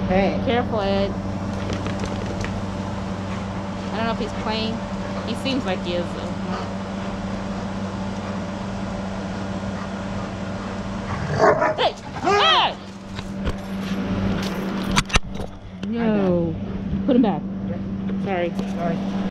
Hey. Careful, Ed. I don't know if he's playing. He seems like he is, though. Hey! Hey! No. Put him back. Sorry. Sorry.